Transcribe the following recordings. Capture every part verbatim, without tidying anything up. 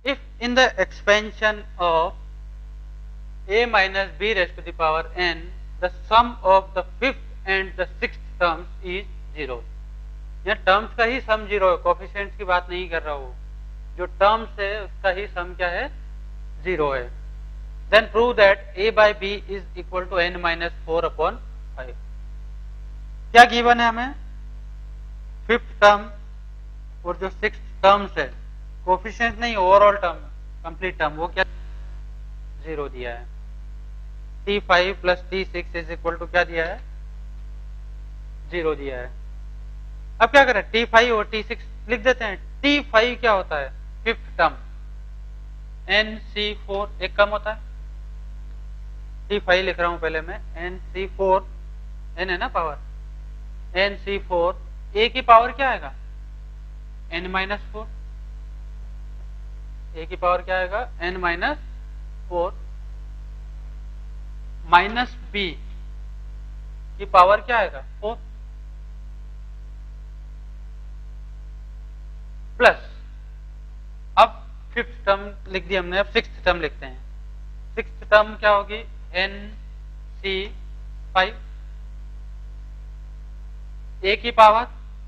if in the expansion of a minus b raised to the power n, the sum of the fifth and the sixth terms is zero. यहाँ terms का ही sum zero है, coefficients की बात नहीं कर रहा हूँ, जो टर्म्स है उसका ही सम क्या है, जीरो है. Then prove that a by b is equal to n minus four upon five. क्या गिवन है हमें, फिफ्थ टर्म और जो सिक्स टर्म्स है, कोफिशिएंट नहीं ओवरऑल टर्म, कंप्लीट टर्म, वो क्या जीरो दिया है. T five plus T six is equal to क्या दिया है, जीरो दिया है. अब क्या करें, टी फाइव और टी सिक्स लिख देते हैं. टी फाइव क्या होता है, fifth term, n C four एक कम होता है. टी फाइव लिख रहा हूं पहले मैं, एन सी फोर, एन है ना power, n C four, a की पावर क्या आएगा, एन माइनस फोर, ए की पावर क्या आएगा, n minus four, minus b की पावर क्या आएगा, फोर, प्लस अब फिफ्थ टर्म लिख दिया हमने, अब सिक्स्थ टर्म लिखते हैं. सिक्स्थ टर्म क्या होगी, एन सी फाइव, ए की power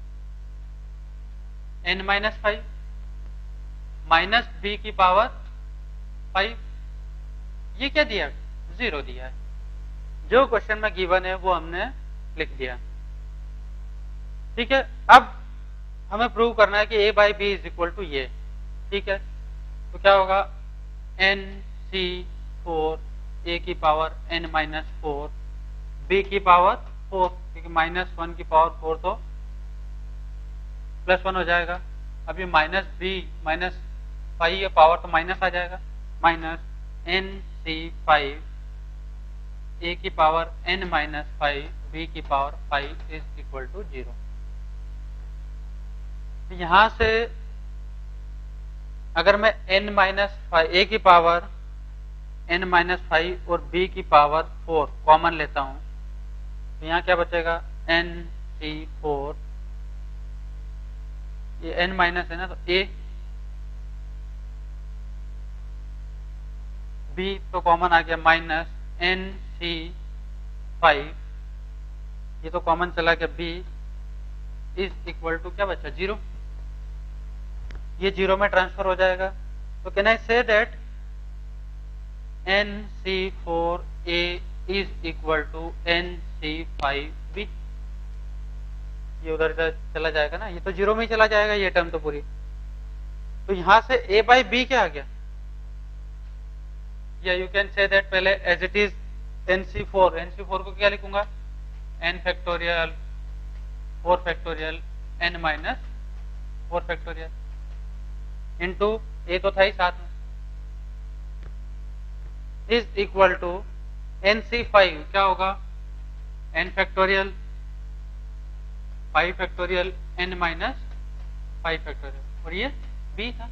n minus five, minus b की पावर फाइव. ये क्या दिया, जीरो दिया है. जो क्वेश्चन में गिवन है वो हमने लिख दिया. ठीक है, अब हमें प्रूव करना है कि a by b is equal to ये. ठीक है, तो क्या होगा, एन सी फोर, ए की power n minus four, b की पावर फोर, क्योंकि माइनस वन की पावर फोर तो प्लस वन हो जाएगा. अब ये माइनस बी माइनस फाइव ये पावर तो माइनस आ जाएगा, minus n C five, a की power n minus five, b की power five is equal to zero. यहां से अगर मैं n माइनस फाइव, ए की पावर n माइनस फाइव और b की पावर फोर कॉमन लेता हूं, तो यहां क्या बचेगा, एन सी फोर, ये n माइनस है ना, तो a, b तो कॉमन आ गया, माइनस एन सी फाइव, ये तो कॉमन चला गया, b इज इक्वल टू क्या बचा, जीरो. ये जीरो में ट्रांसफर हो जाएगा. तो can I say that n C four a is equal to n C five b. ये उधर इधर चला जाएगा ना, ये तो जीरो में ही चला जाएगा ये टर्म तो पूरी. तो यहां से ए बाई बी क्या आ गया, या यू कैन से दैट पहले as it is n C four, n C four को क्या लिखूंगा, n factorial four factorial n minus four factorial into a तो था ही साथ में, is equal to n C five क्या होगा, n factorial five factorial n minus five factorial, और ये बी था.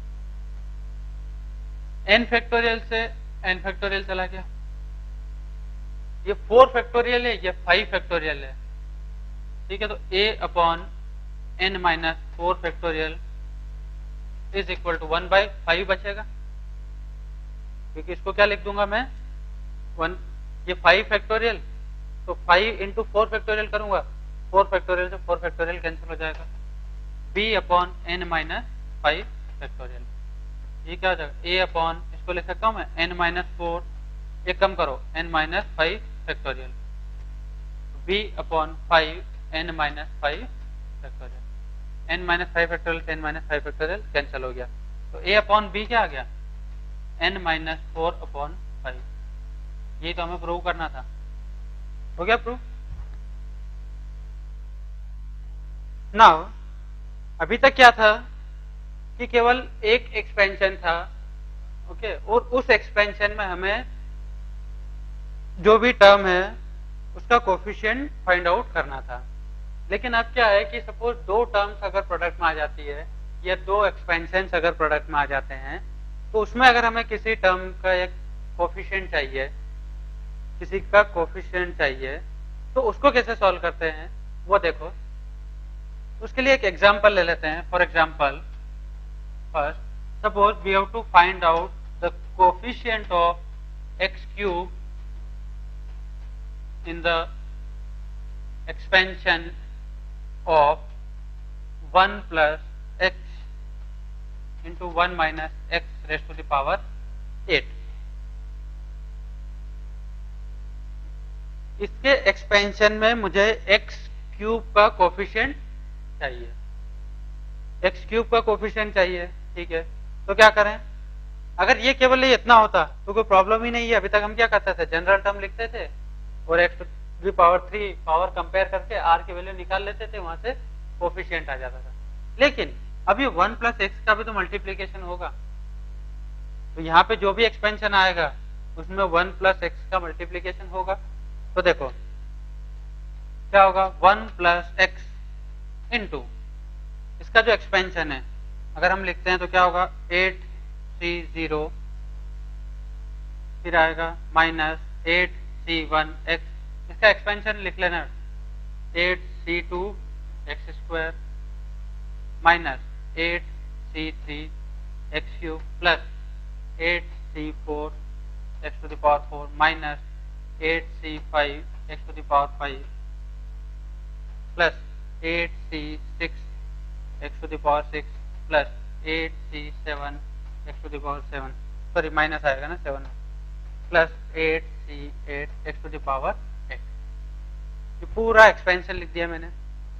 एन फैक्टोरियल से एन फैक्टोरियल चला गया, ये फोर फैक्टोरियल है, ये फाइव फैक्टोरियल है. ठीक है, तो a upon n minus four factorial is equal to one by five बचेगा, क्योंकि इसको क्या लिख दूंगा मैं, वन, ये फाइव फैक्टोरियल, तो फाइव इंटू फोर फैक्टोरियल करूंगा, फोर फैक्टोरियल से फोर फैक्टोरियल कैंसिल हो जाएगा, b upon n minus five factorial. ये क्या हो जाएगा, ए अपॉन, इसको लिख सकता हूं मैं, एन माइनस फोर, ये कम करो, n minus five factorial, b upon five n minus five factorial. N minus five factorial से n minus five factorial cancel हो गया, तो ए अपॉन बी क्या आ गया, n minus four upon five. ये तो हमें प्रूव करना था. हो गया प्रूव. नाउ अभी तक क्या था कि केवल एक एक्सपेंशन था, ओके, और उस एक्सपेंशन में हमें जो भी टर्म है उसका कोफिशिएंट फाइंड आउट करना था. लेकिन अब क्या है कि सपोज दो टर्म्स अगर प्रोडक्ट में आ जाती है या दो एक्सपेंशंस अगर प्रोडक्ट में आ जाते हैं, तो उसमें अगर हमें किसी टर्म का एक कोफिशिएंट चाहिए, किसी का कोफिशिएंट चाहिए, तो उसको कैसे सॉल्व करते हैं वो देखो. उसके लिए एक एग्जांपल ले लेते हैं. For example first suppose we have to find out the coefficient of x cube in the expansion of one plus x into one minus x raised to the power eight. इसके expansion में मुझे x cube का coefficient चाहिए, x cube का coefficient चाहिए, ठीक है। तो क्या करें, अगर ये केवल ये इतना होता तो कोई प्रॉब्लम ही नहीं है। अभी तक हम क्या करते थे, जनरल टर्म लिखते थे और x to the power three power compare करके r की वैल्यू निकाल लेते थे, वहां से कोफिशिएंट आ जाता था। लेकिन अभी वन प्लस एक्स का भी तो मल्टीप्लीकेशन होगा, तो यहाँ पे जो भी एक्सपेंशन आएगा उसमें वन प्लस एक्स का मल्टीप्लीकेशन होगा। तो देखो क्या होगा, वन प्लस एक्स इंटू इसका जो एक्सपेंशन है अगर हम लिखते हैं तो क्या होगा, एट सी जीरो, फिर आएगा minus eight C one x, इसका एक्सपेंशन लिख लेना, eight C two x square minus eight C three x cube plus eight C four x to the power four minus eight C five x to the power five plus eight C six x to the power six plus eight C seven x to the power seven, sorry minus आएगा ना seven, plus eight C eight x to the power eight. ये पूरा expansion लिख दिया मैंने।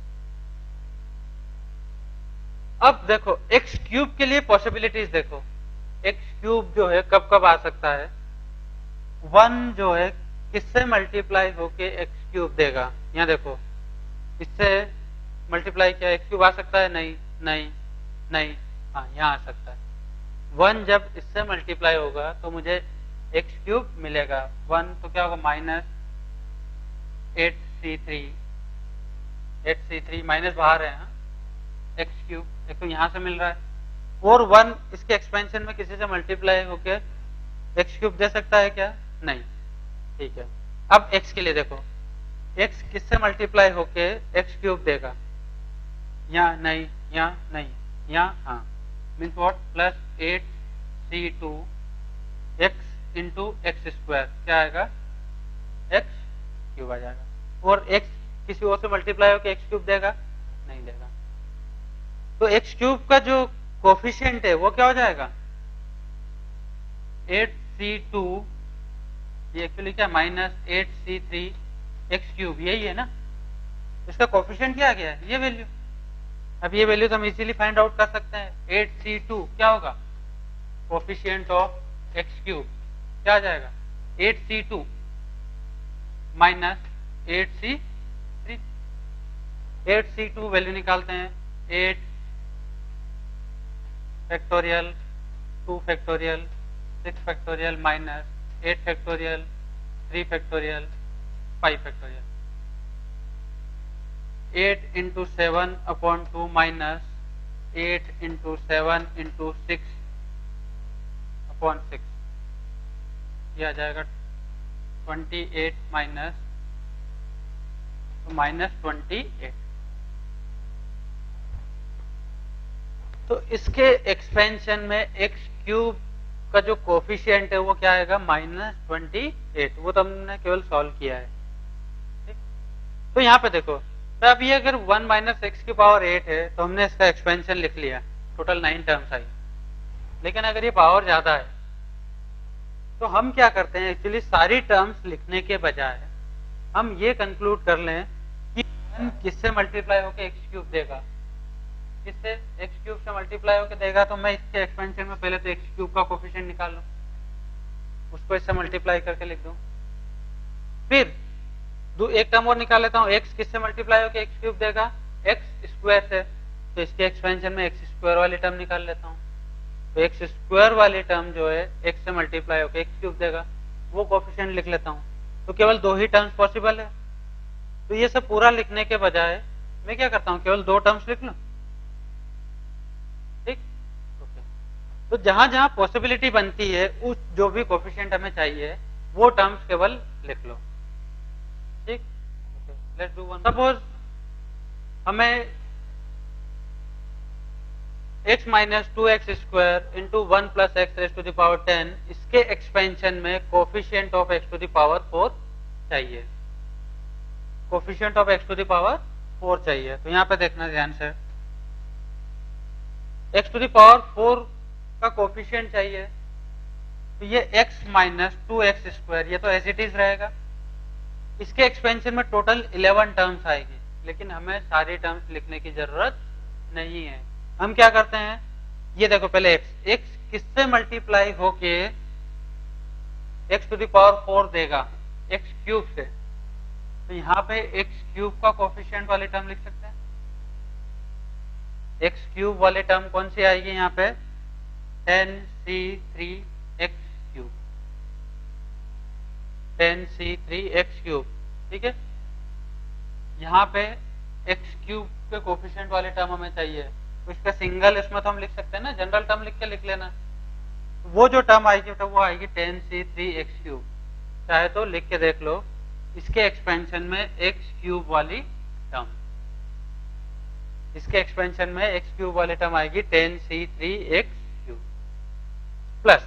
अब देखो x cube के लिए पॉसिबिलिटीज देखो, एक्स क्यूब जो है कब कब आ सकता है, वन जो है किससे मल्टीप्लाई होके एक्स क्यूब देगा, यहाँ देखो इससे मल्टीप्लाई किया एक्स क्यूब आ सकता है, नहीं नहीं नहीं, हाँ यहाँ आ सकता है। वन जब इससे मल्टीप्लाई होगा तो मुझे एक्स क्यूब मिलेगा, वन तो क्या होगा minus eight C three, eight C three minus बाहर है, एक्स क्यूब एक तो यहाँ से मिल रहा है, और वन इसके एक्सपेंशन में किसी से मल्टीप्लाई होके एक्स क्यूब दे सकता है क्या, नहीं, ठीक है। अब एक्स के लिए देखो, एक्स किससे मल्टीप्लाई होके एक्स क्यूब देगा, यहाँ नहीं, यहाँ नहीं, यहाँ हाँ, means what, plus eight C two x into x square, क्या आएगा, एक्स क्यूब आ जाएगा। और एक्स किसी और से मल्टीप्लाई होके एक्स क्यूब देगा, नहीं देगा। तो एक्स क्यूब का जो कोफिशिएंट है वो क्या हो जाएगा, एट सी टू, ये एक्चुअली क्या minus eight C three x cube, यही है ना, इसका कोफिशिएंट क्या आ गया है, ये वैल्यू। अब ये वैल्यू तो हम इजीली फाइंड आउट कर सकते हैं, एट सी टू क्या होगा, कोफिशिएंट ऑफ एक्स क्यूब क्या आ जाएगा, eight C two minus eight C three, eight C two value निकालते हैं, eight factorial, two factorial, six factorial minus eight factorial, three factorial, five factorial, eight into seven upon two minus eight into seven into six upon six, ये आ जाएगा twenty eight minus minus twenty eight. तो इसके expansion में x cube का जो coefficient है वो क्या आएगा, माइनस ट्वेंटी एट, वो तो हमने केवल सॉल्व किया है, ठीक। तो यहाँ पे देखो, तो अब ये अगर वन माइनस एक्स की पावर एट है तो हमने इसका एक्सपेंशन लिख लिया, टोटल नाइन टर्म्स आई। लेकिन अगर ये पावर ज्यादा है तो हम क्या करते हैं, एक्चुअली सारी टर्म्स लिखने के बजाय हम ये कंक्लूड कर लें कि किससे मल्टीप्लाई होकर एक्स क्यूब देगा, किससे एक्स क्यूब से मल्टीप्लाई होकर देगा, तो मैं इसके एक्सपेंशन में पहले तो एक्स क्यूब का कोफिशिएंट निकाल लूं, उसको इससे मल्टीप्लाई करके लिख दूं, फिर दो एक टर्म और निकाल लेता हूँ, एक्स किससे मल्टीप्लाई होकर एक्स क्यूब देगा, एक्स स्क्वायर से, तो इसके एक्सपेंशन में एक्स स्क्वायर वाली टर्म निकाल लेता हूँ, तो एक्स स्क्वायर वाली टर्म जो है एक्स से मल्टीप्लाई होकर एक्स क्यूब देगा, वो कोफिशिएंट लिख लेता हूँ। तो केवल दो ही टर्म्स पॉसिबल है, तो ये सब पूरा लिखने के बजाय मैं क्या करता हूँ, केवल दो टर्म्स लिख लूं, ठीक, ओके। तो जहां जहां पॉसिबिलिटी बनती है उस जो भी कोफिशिएंट हमें चाहिए वो टर्म्स केवल लिख लो, ठीक, okay. Let's do one, suppose हमें x minus two x square into one plus x raised to the power ten, इसके एक्सपेंशन में coefficient of x to the power four चाहिए, coefficient of x to the power four चाहिए। तो यहाँ पे देखना ध्यान से, x to the power four का कोफिशिएंट चाहिए, तो ये x minus two x square ये तो एज इट इज रहेगा। इसके एक्सपेंशन में टोटल इलेवन टर्म्स आएगी, लेकिन हमें सारी टर्म्स लिखने की जरूरत नहीं है। हम क्या करते हैं, ये देखो पहले x, x किससे मल्टीप्लाई होके x to the power four देगा, x क्यूब से, तो यहाँ पे x क्यूब का कोफिशिएंट वाली टर्म लिख सकते हैं। x क्यूब वाली टर्म कौन सी आएगी यहाँ पे, ten C three x cube, ten C three x cube, ठीक है। यहाँ पे x क्यूब के कोफिशिएंट वाली टर्म हमें चाहिए, तो इसका सिंगल इसमें तो हम लिख सकते हैं ना, जनरल टर्म लिख के लिख लेना। वो जो टर्म आएगी तो वो आएगी ten C three x cube, चाहे तो लिख के देख लो, इसके एक्सपेंशन में एक्स क्यूब वाली टर्म, इसके एक्सपेंशन में एक्स क्यूब वाली टर्म आएगी ten C three x cube, plus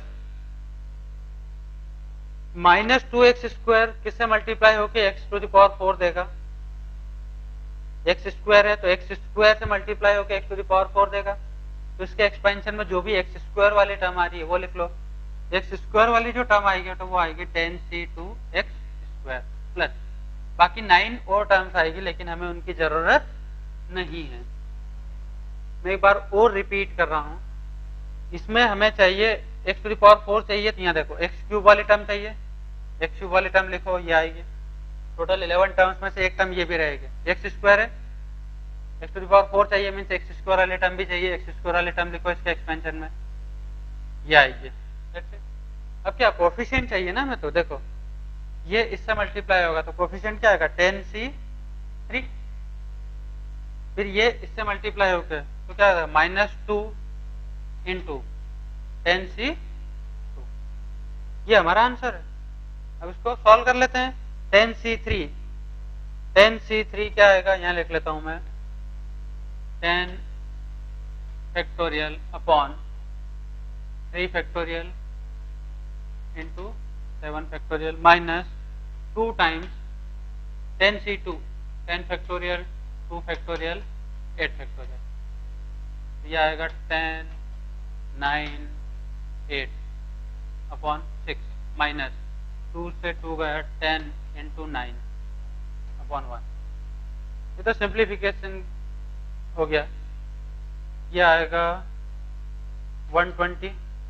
minus two x square किससे मल्टीप्लाई होके x to the power four देगा, एक्स स्क्वायर है तो एक्स स्क्वायर से मल्टीप्लाई होकर x to the power four देगा, तो इसके एक्सपेंशन में जो भी एक्स स्क्वायर वाली टर्म आ रही है वो लिख लो। एक्स स्क्वायर वाली जो टर्म आएगी तो वो आएगी ten C two x square, plus बाकी नाइन और टर्म्स आएगी, लेकिन हमें उनकी जरूरत नहीं है। मैं एक बार और रिपीट कर रहा हूं, इसमें हमें चाहिए x to the power four चाहिए, तो यहाँ देखो एक्स क्यूब वाली टर्म चाहिए, एक्स क्यूब वाली टर्म लिखो, ये आएगी। टोटल इलेवन टर्म्स में से एक टर्म ये भी रहेगी, एक्स स्क्वायर है, x to the power four चाहिए, मीन्स एक्स स्क्वायर वाली टर्म भी चाहिए, एक्स स्क्वायर वाली टर्म लिखो इसके एक्सपेंशन में, ये आएगी। अब क्या कोफिशिएंट चाहिए ना हमें, तो देखो ये इससे मल्टीप्लाई होगा तो कोफिशिएंट क्या आएगा, टेन सी थ्री, फिर ये इससे मल्टीप्लाई होकर तो क्या आएगा, minus two into ten C two, ये हमारा आंसर है। अब इसको सॉल्व कर लेते हैं, ten C three, ten C three क्या आएगा, यहां लिख लेता हूं मैं, ten factorial upon three factorial into seven factorial minus two times ten C two, ten factorial two factorial eight factorial, ये आएगा ten nine eight upon six minus two से टू गया ten into nine upon one, ये तो simplification हो गया। ये आएगा वन ट्वेंटी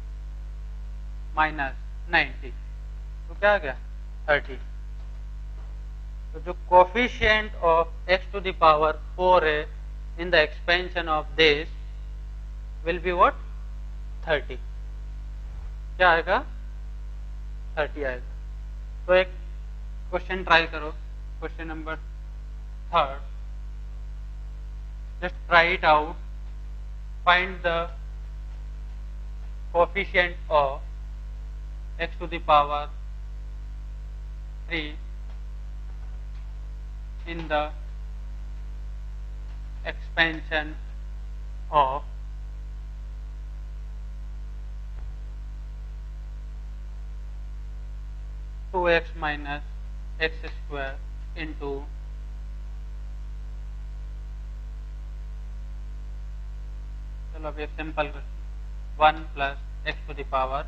माइनस नाइन्टी, तो क्या आ गया थर्टी। तो जो coefficient of x to the power four है in the expansion of this will be what, thirty, क्या आएगा, थर्टी आएगा। तो एक क्वेश्चन ट्राई करो, question number third, just try it out, find the coefficient of x to the power three in the expansion of two x minus x square into चलो अब एक simple question, one plus x to the power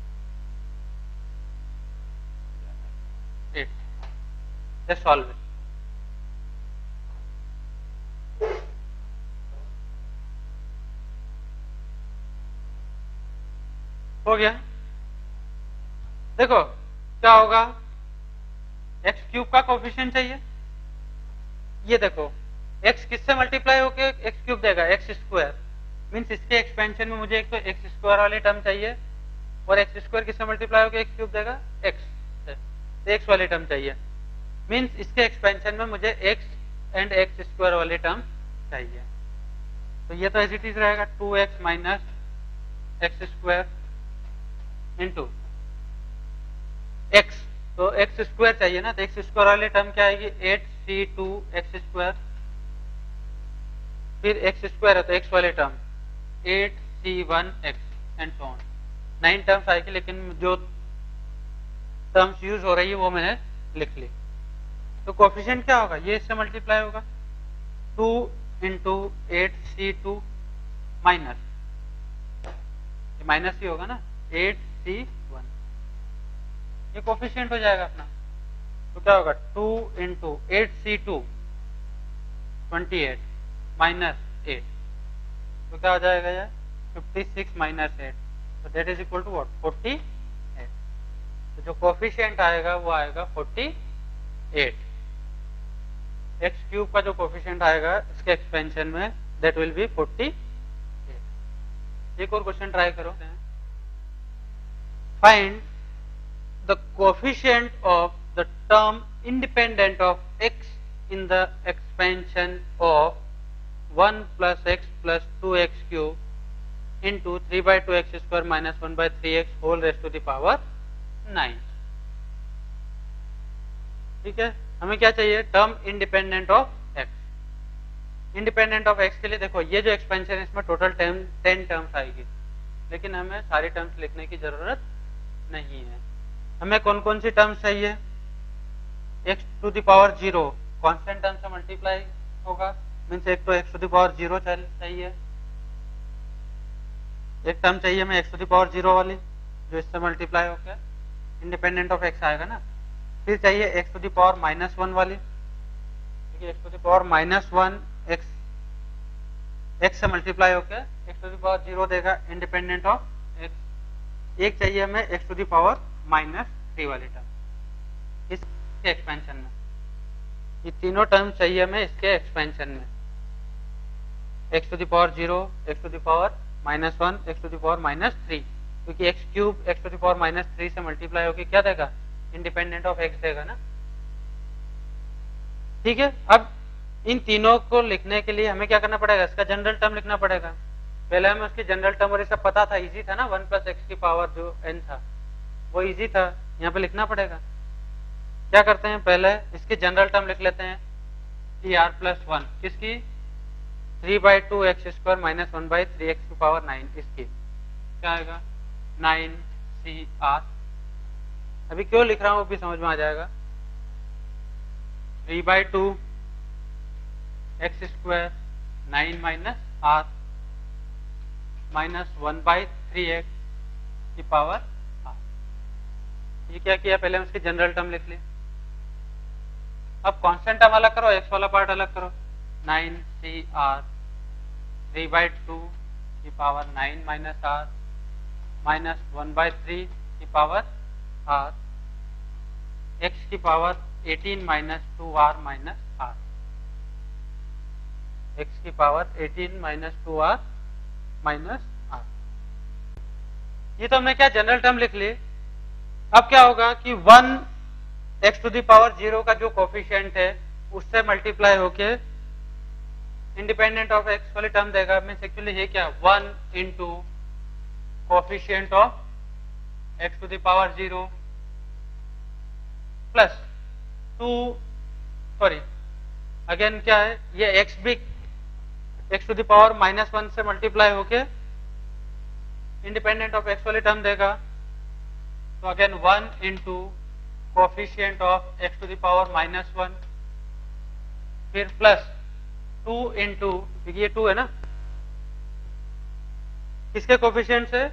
eight, just solve it. हो गया, देखो क्या होगा, x cube का coefficient चाहिए, ये देखो एक्स किससे मल्टीप्लाई होके एक्स क्यूब देगा, एक्स स्क्वायर, मीन्स इसके एक्सपेंशन में मुझे एक तो एक्स स्क्वायर वाली टर्म चाहिए, और एक्स स्क्वायर किससे मल्टीप्लाई होकर एक्स क्यूब देगा, एक्स से, तो एक्स वाली टर्म चाहिए, मीन्स इसके एक्सपेंशन में मुझे एक्स एंड एक्स स्क्वायर वाली टर्म चाहिए। तो ये तो एज इट इज रहेगा, two x minus x square into x, तो एक्स स्क्वायर चाहिए ना, तो एक्स स्क्वायर वाली टर्म क्या आएगी, eight C two x square, फिर एक्स स्क्वायर है तो एक्स वाली term eight C one x and so on. Nine terms आएगी, लेकिन जो टर्म्स यूज हो रही है वो मैंने लिख ली। तो कोफिशिएंट क्या होगा, ये इससे मल्टीप्लाई होगा, two into eight C two minus, minus ही होगा ना, एट सी वन, ये कोफिशिएंट हो जाएगा अपना। तो क्या होगा, two into eight C two twenty eight minus eight, तो क्या हो जाएगा यार, फिफ्टी सिक्स माइनस एट, तो that is equal to what, forty eight. तो जो कोफिशिएंट आएगा वो आएगा फोर्टी एट। एक्स क्यूब का जो कोफिशिएंट आएगा इसके एक्सपेंशन में, that will be forty eight. एक और क्वेश्चन ट्राई करो, find the coefficient of the term independent of x in the expansion of one plus x plus two x cube into three by two x square minus one by three x whole raised to the power nine. ठीक है, हमें क्या चाहिए, term independent of x। Independent of x के लिए देखो, ये जो एक्सपेंशन है इसमें टोटल टेन टेन टर्म्स आएगी, लेकिन हमें सारी टर्म्स लिखने की जरूरत नहीं है। हमें कौन कौन सी टर्म्स चाहिए, x to the power zero constant term से मल्टीप्लाई होगा, मीन्स एक तो x to the power zero चाहिए, एक टर्म चाहिए हमें x to the power zero वाली जो इससे मल्टीप्लाई होकर इंडिपेंडेंट ऑफ एक्स आएगा ना। फिर चाहिए x to the power minus one वाली, क्योंकि x to the power minus one x x से मल्टीप्लाई होकर x to the power zero देगा इंडिपेंडेंट ऑफ एक्स। एक चाहिए हमें x to the power minus three वाली टर्म इसके एक्सपेंशन में। ये तीनों टर्म चाहिए हमें इसके एक्सपेंशन में, x to the power zero, x to the power minus one, x to the power minus three, क्योंकि x cube x to the power minus three से मल्टीप्लाई होकर क्या देगा, इंडिपेंडेंट ऑफ एक्स देगा ना। ठीक है, अब इन तीनों को लिखने के लिए हमें क्या करना पड़ेगा, इसका जनरल टर्म लिखना पड़ेगा। पहले हमें उसकी जनरल टर्म और ये सब पता था, इजी था ना, वन प्लस एक्स की पावर जो एन था वो इजी था, यहाँ पे लिखना पड़ेगा। क्या करते हैं, पहले इसकी जनरल टर्म लिख लेते हैं, टी आर प्लस वन, किसकी, three by two x square minus one by three x की पावर नाइन, इसकी क्या आएगा, नाइन सी आर। अभी क्यों लिख रहा हूं वो भी समझ में आ जाएगा, three by two x square nine minus R minus one by three x की पावर आर। ये क्या किया, पहले उसकी जनरल टर्म लिख ली। अब कांस्टेंट टर्म अलग करो, एक्स वाला पार्ट अलग करो, nine C R three by two की power nine minus R minus one by three की पावर आर, एक्स की power eighteen minus two R minus R, x की power eighteen minus two R minus R. ये तो हमने क्या general term लिख ली। अब क्या होगा कि one x to the power zero का जो कोफिशिएंट है उससे मल्टीप्लाई होके इंडिपेंडेंट ऑफ एक्स वाली टर्म देगा। मीन्स एक्चुअली ये क्या, one into coefficient of x to the power zero plus two, sorry again क्या है, ये एक्स भी x to the power minus one से मल्टीप्लाई होके इंडिपेंडेंट ऑफ एक्स वाली टर्म देगा। तो again one into coefficient of x to the power minus one, फिर प्लस टू इंटू, ये टू है ना, किसके कोफिशिएंट से,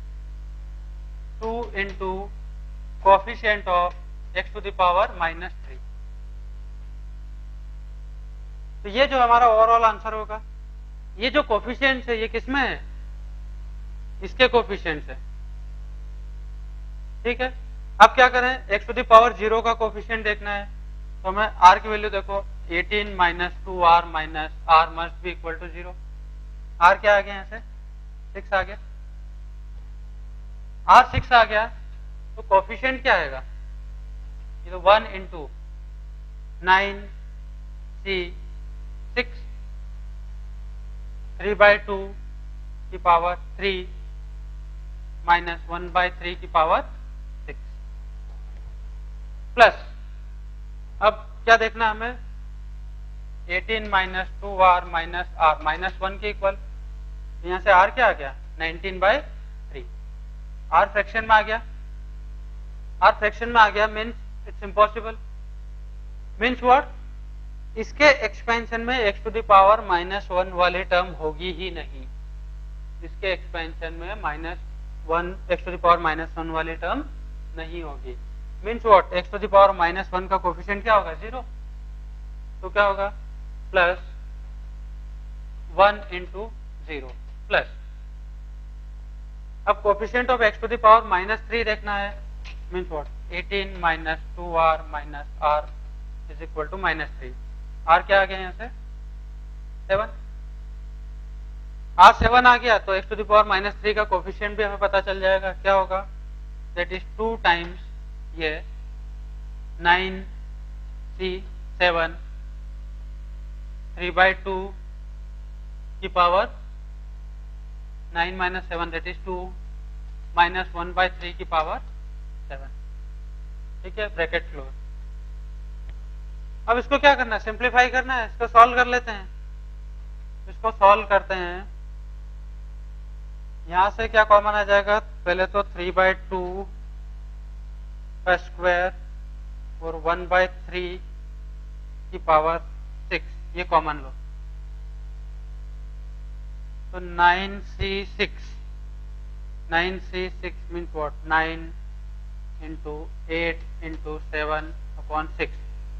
two into coefficient of x to the power minus three. तो ये जो हमारा ओवरऑल आंसर होगा, ये जो कोफिशिएंट है ये किसमें है, इसके कोफिशिएंट है। ठीक है, अब क्या करें, x to the power zero का कोफिशिएंट देखना है, तो हमें आर की वैल्यू देखो, eighteen minus two R minus R must be equal to zero. R क्या आ गया, यहाँ से सिक्स आ गया, आर सिक्स आ गया, तो कोफिशिएंट क्या आएगा, ये तो one into nine C six three by two की power three minus one by three की पावर सिक्स प्लस, अब क्या देखना हमें, eighteen minus two R minus R minus one के इक्वल, तो यहाँ से आर क्या आ गया, nineteen by three. R fraction में आ गया, आर फ्रैक्शन में आ गया means it's impossible. Means what, इसके एक्सपेंशन में x to the power minus one वाली टर्म होगी ही नहीं। इसके एक्सपेंशन में minus one x to the power minus one वाली टर्म नहीं होगी। Means what, x to the power minus one का कोफिशिएंट क्या होगा, जीरो। तो क्या होगा, plus one into zero plus, अब coefficient of x to the power minus three देखना है। Means what, eighteen minus two R minus R is equal to minus three. R क्या आ गया यहाँ से, सेवन। आर सेवन आ गया तो x to the power minus three का कोफिशिएंट भी हमें पता चल जाएगा, क्या होगा, दैट इज टू टाइम्स ये nine C seven three by two की power nine minus seven that is two minus one by three की पावर सेवन। ठीक है, ब्रैकेट क्लोज। अब इसको क्या करना है, सिंप्लीफाई करना है, इसको सॉल्व कर लेते हैं। इसको सॉल्व करते हैं, यहां से क्या कॉमन आ जाएगा, पहले तो थ्री बाई टू का स्क्वायर और वन बाई थ्री की पावर सिक्स, ये कॉमन लो। तो nine C six, nine C six means what, nine into eight into seven upon six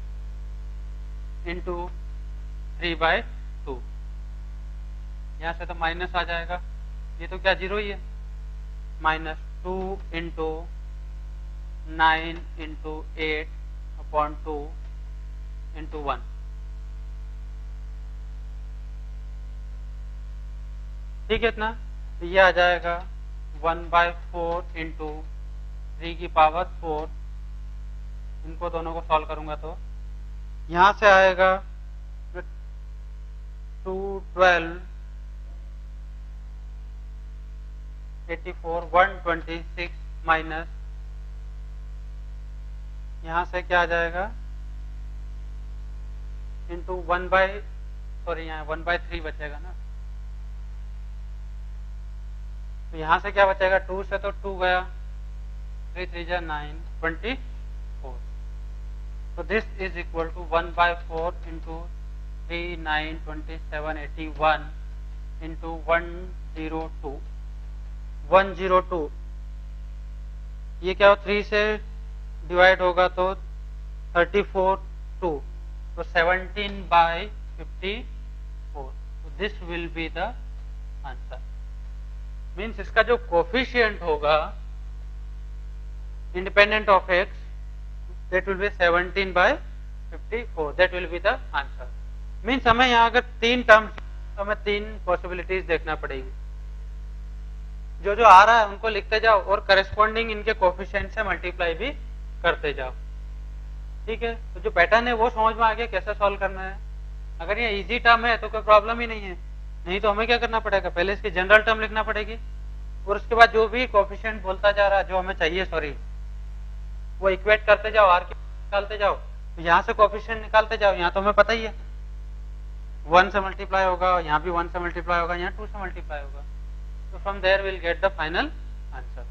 into three by two. यहाँ से तो माइनस आ जाएगा, ये तो क्या जीरो ही है, minus two into nine into eight upon two into one. ठीक है इतना, तो ये आ जाएगा one by four into three की पावर फोर। इनको दोनों को सॉल्व करूंगा तो यहां से आएगा two twelve eighty four one twenty six minus, यहां से क्या आ जाएगा, इंटू वन बाई सॉरी यहाँ वन बाई थ्री बचेगा ना, तो यहां से क्या बचेगा, टू से तो टू गया, थ्री थ्री जा नाइन, ट्वेंटी फोर। तो this is equal to one by four into three nine twenty seven eighty one into one zero two one zero two. ये क्या हो, थ्री से डिवाइड होगा तो थर्टी फोर टू, तो seventeen by fifty four. This will be the answer. Means इसका जो coefficient होगा independent of x, that will be seventeen by fifty four, that will be the answer. Means हमें यहाँ अगर तीन टर्म्स, तो हमें तीन पॉसिबिलिटीज देखना पड़ेगी। जो जो आ रहा है उनको लिखते जाओ और करेस्पॉन्डिंग इनके कोफिशिएंट से मल्टीप्लाई भी करते जाओ। ठीक है, तो जो पैटर्न है वो समझ में आ गया कैसे सॉल्व करना है। अगर ये इजी टर्म है तो कोई प्रॉब्लम ही नहीं है, नहीं तो हमें क्या करना पड़ेगा, पहले इसकी जनरल टर्म लिखना पड़ेगी और उसके बाद जो भी कोफिशिएंट बोलता जा रहा है, जो हमें चाहिए सॉरी, वो इक्वेट करते जाओ, आर के निकालते जाओ। तो यहाँ से कोफिशिएंट निकालते जाओ, यहाँ तो हमें पता ही है वन से मल्टीप्लाई होगा, यहाँ भी वन से मल्टीप्लाई होगा, यहाँ टू से मल्टीप्लाई होगा। तो from there will get the final answer.